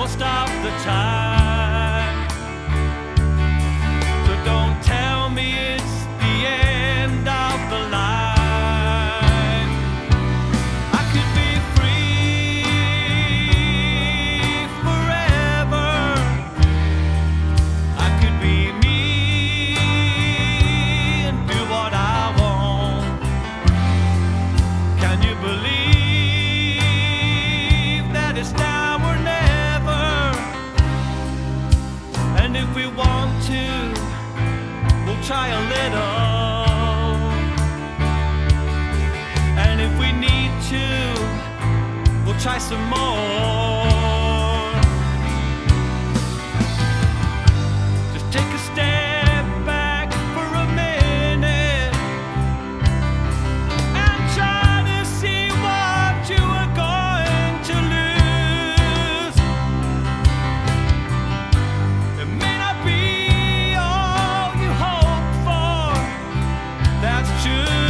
most of the time. So don't tell me it's the end of the line. I could be free forever. I could be me and do what I want. Can you believe that it's now or never? And if we want to, we'll try a little. And if we need to, we'll try some more. Just take a step back for a minute and try to see what you are going to lose. It may not be all you hope for, that's true.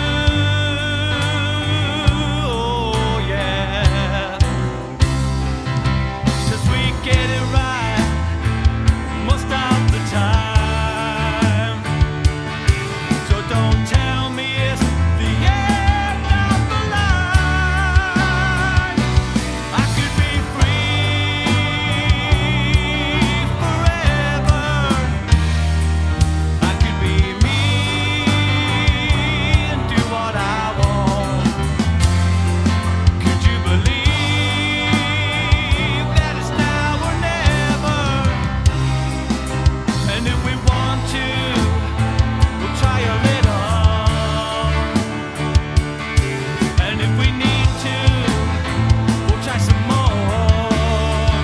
Oh yeah, 'cause we get it right most of the time. So don't tell me it's the end of the line. I could be free forever. I could be me and do what I want. Could you believe that it's now or never? And if we want to, we'll try a little. And if we need to, we'll try some more.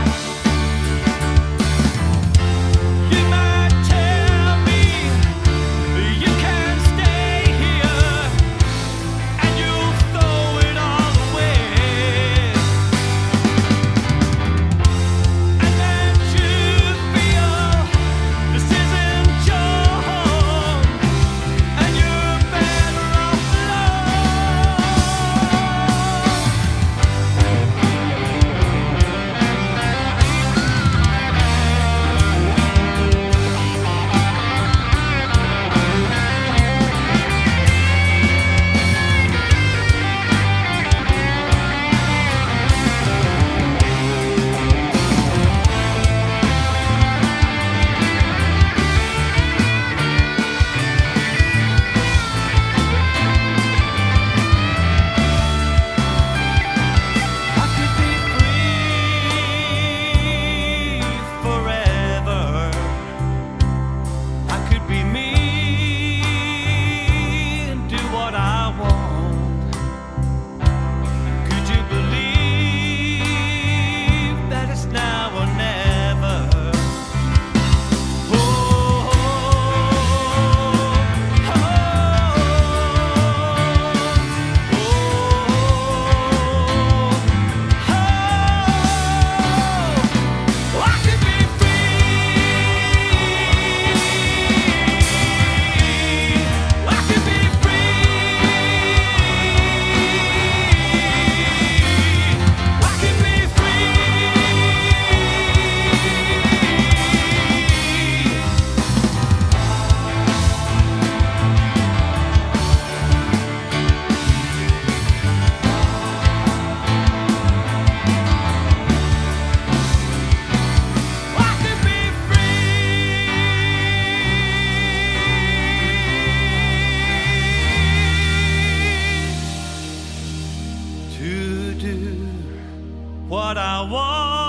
You might tell me you can't stay here, and you'll throw it all away. And then you feel this isn't your home, and you're better off alone. I could be free forever. I could be me and do what I want. Could you believe that it's now or never? Oh, oh, oh, I could be free. I could be free. I could be free to do what I want.